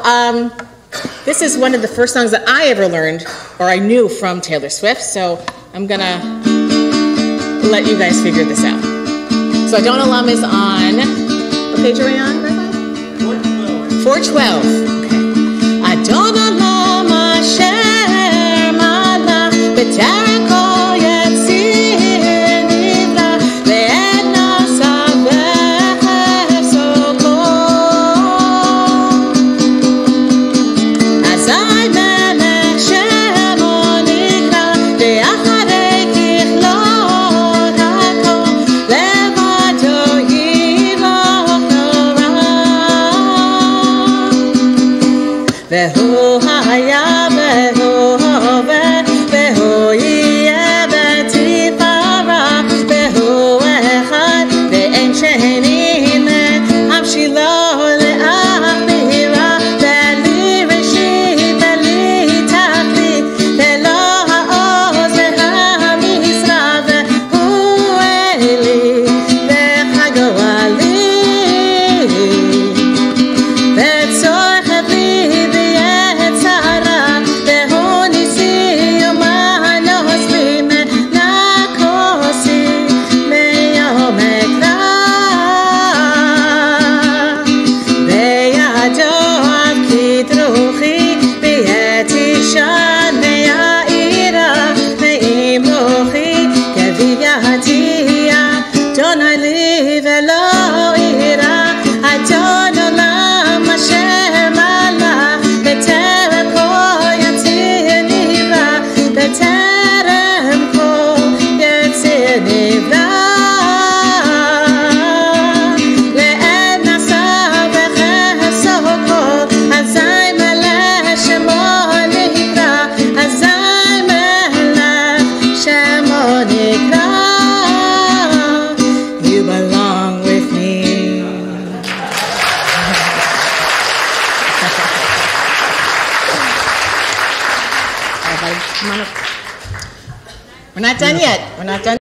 this is one of the first songs that I ever learned, or I knew from Taylor Swift, so I'm gonna let you guys figure this out. So Adon Olam is on, what page are we on, Rabbi? 412. Okay. Adon Olam asher malach b'terek kol yetzir nivra ve'et nasav v'chesoko azay melech shemo nikra ve'acharei kichlot hakol levado yiloch nora ve'hu haya ve'hu hoveh ve'hu yeh b'tifara ve'hu echad ve'en sheni me'am shilo le'ach b'hira ve'li reshit ve'li tachlit ve'lo ha'oz ve'hamizra ve'hu eli ve'chago ali ve'tzorchet li b'yetzara ve'hu nisi u'manos li me'nakosi me'yom ekra ve'yado av kidruchi b'yet ishan me'ya'ira me'imrochi keviyati Adonai li ve'lo ira Adon Olam asher malach b'terek kol yetzir nivra b'terek kol yetzir nivra le'ed nasav v'chesoko azay melech shemo nikra azay melech shemo nikra you belong with me. Come on up. We're not done yet. We're not done.